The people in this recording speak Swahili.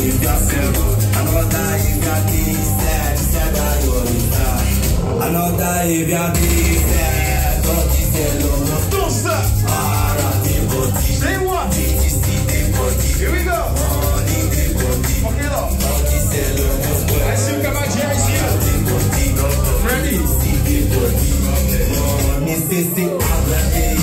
Say what? Here we go. Okay, look. I see come on, Ajaeze. Ready?